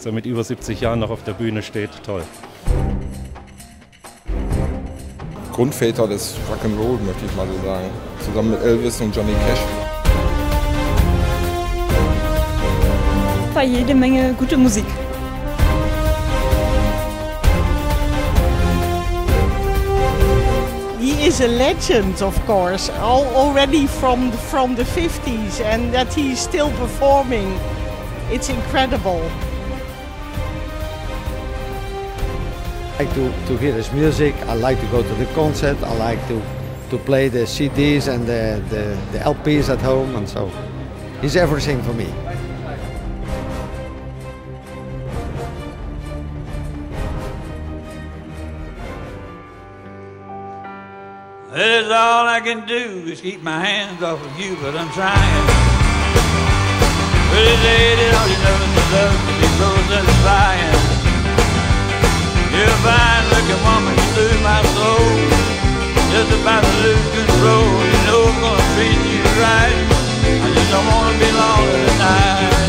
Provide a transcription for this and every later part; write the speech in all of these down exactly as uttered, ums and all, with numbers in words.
er mit über siebzig Jahren noch auf der Bühne steht, toll. Grundväter des Rock'n'Roll, möchte ich mal so sagen. Zusammen mit Elvis und Johnny Cash. War jede Menge gute Musik. He is a legend, of course, all, already from the, from the fifties, and that he's still performing. It's incredible. I like to, to hear his music, I like to go to the concert, I like to, to play the C Ds and the, the, the L Ps at home, and so he's everything for me. That is all I can do is keep my hands off of you, but I'm trying. Pretty lady, all you know is the love to be close and flying. You're a fine looking woman, you lose my soul. Just about to lose control. You know I'm gonna treat you right. I just don't wanna be lonely tonight.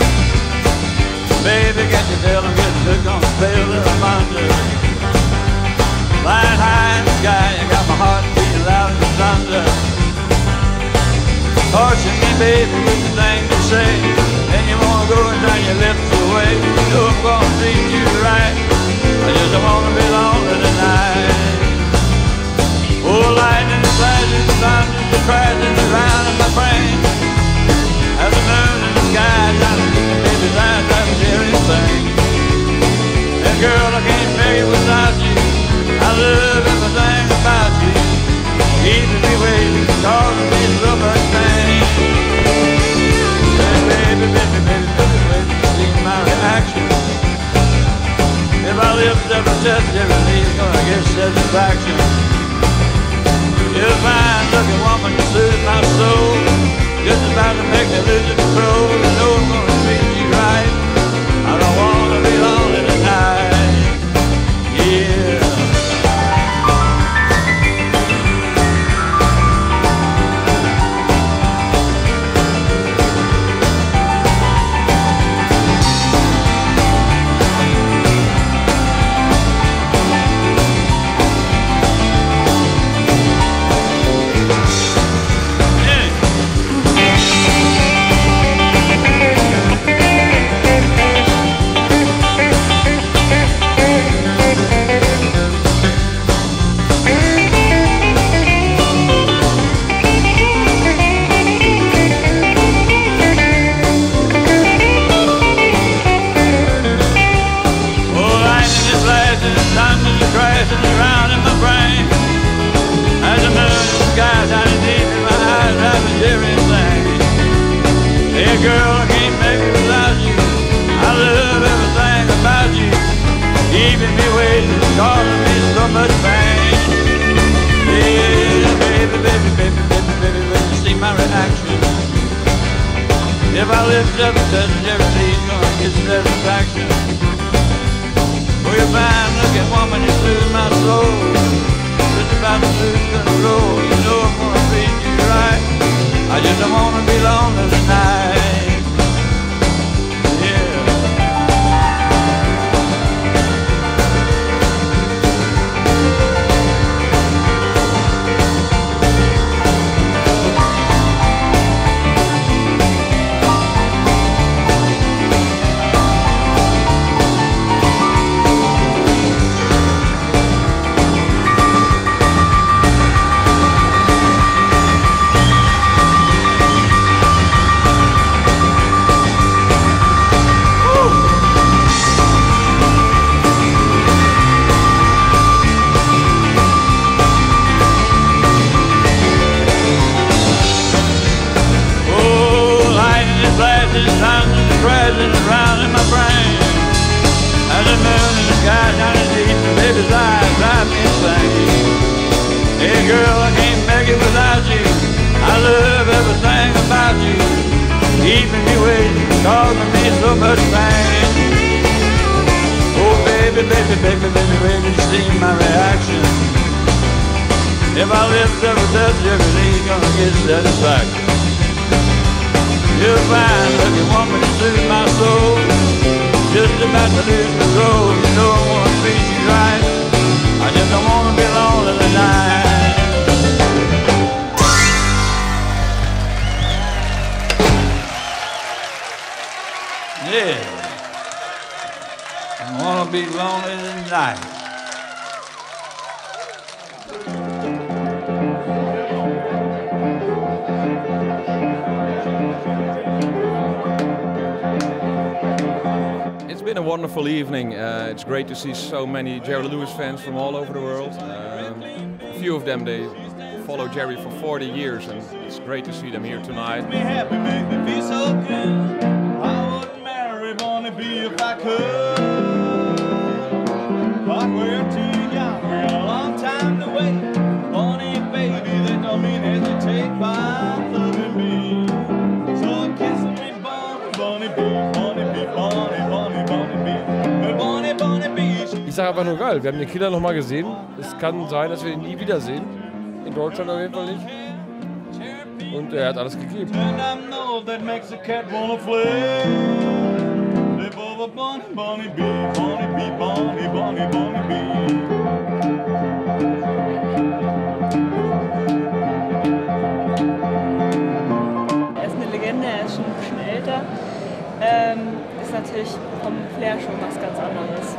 Baby, can't you tell I'm getting hooked on the spell that I'm under? Flying high in the sky, you got my heart beating loud as thunder. Torturing me, baby, with the things you say. And you wanna go and turn your lips away. You know I'm gonna treat you right. I just don't wanna be lonely tonight. Oh, lightning flashes, thunder crashing around in my brain. As the moon in the sky, trying to keep the baby's eyes out of everything. And girl, I can't make it without you. I love everything about you. Keeping me waiting, causing me so much pain. Hey, baby, baby, baby, baby, baby, see my reaction. If I live ever touch every knee's gonna get satisfaction. You're a fine looking woman, you soothe my soul. Just about to make me lose control. You know I'm gonna treat you right. I don't wanna be lonely tonight. Yeah. Girl, I can't make it without you. I love everything about you. Keeping me waiting, causing me so much pain. Yeah, baby, baby, baby, baby, baby, when you see my reaction. If I lift up and touch every knee's gonna get satisfaction. Oh, you're fine looking woman, you soothe my soul. Just about to lose control. You know I'm gonna treat you right. I just don't wanna be lonely tonight. Crashing around in my brain. As the moon in the sky shining deep, the baby's eyes drive me insane. Hey girl, I can't make it without you. I love everything about you. Keeping me waiting, causing me so much pain. Oh baby, baby, baby, baby, baby, you see my reaction. If I lift every touch, every knee's gonna get satisfaction. You're a fine looking woman, you soothe my soul. just about to lose control. You know I wanna treat you right. I just don't wanna be lonely tonight. Yeah. I wanna be lonely tonight. It's been a wonderful evening. Uh, it's great to see so many Jerry Lewis fans from all over the world. Um, a few of them, they follow Jerry for forty years, and it's great to see them here tonight. Make me happy, make me feel so good. I would marry Bonnie B if I could. But we're too young, we're a long time to wait. Bonnie, baby, that don't mean hesitate by loving me. So kiss me, Bonnie, Bonnie B, Bonnie B, Bonnie, Bonnie, Bonnie B, Bonnie, Bonnie B. Ich sage einfach nur geil, wir haben den Killer noch mal gesehen. Es kann sein, dass wir ihn nie wiedersehen. In Deutschland auf jeden Fall nicht. Und er hat alles gegeben. Er ist eine Legende, er ist schon ein bisschen älter. Ähm, ist natürlich vom Flair schon was ganz anderes.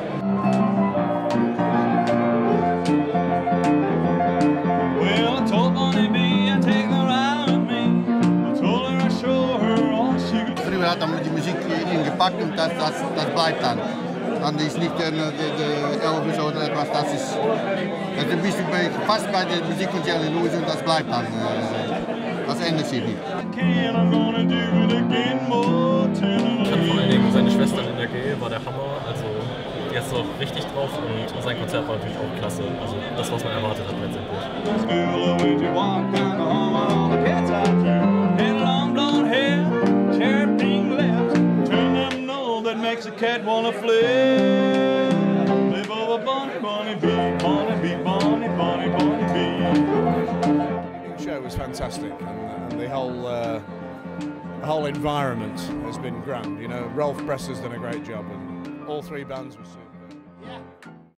Früher hat er die Musik ingepackt und das, das, das bleibt dann. Dann ist nicht der, der, der Elvis oder etwas, das ist, das ist ein bisschen bei, fast bei der Musik von Jerry Lewis und das bleibt dann. Das ändert sich nicht. Ich fand vor allen Dingen seine Schwester in der G war der Hammer, also die ist doch richtig drauf und sein Konzert war natürlich auch klasse, also das, was man erwartet hat letztendlich. Makes a cat wanna flip. Live over Bonnie, Bonnie B, Bonnie B, Bonnie, Bonnie, Bonnie B. The show was fantastic, and, and the whole uh, the whole environment has been grand. You know, Rolf Bresser's done a great job, and all three bands were super.